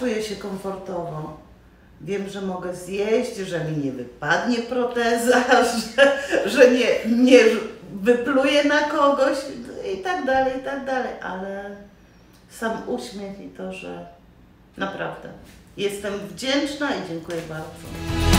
czuję się komfortowo. Wiem, że mogę zjeść, że mi nie wypadnie proteza, że nie wypluję na kogoś i tak dalej, ale sam uśmiech i to, że naprawdę jestem wdzięczna i dziękuję bardzo.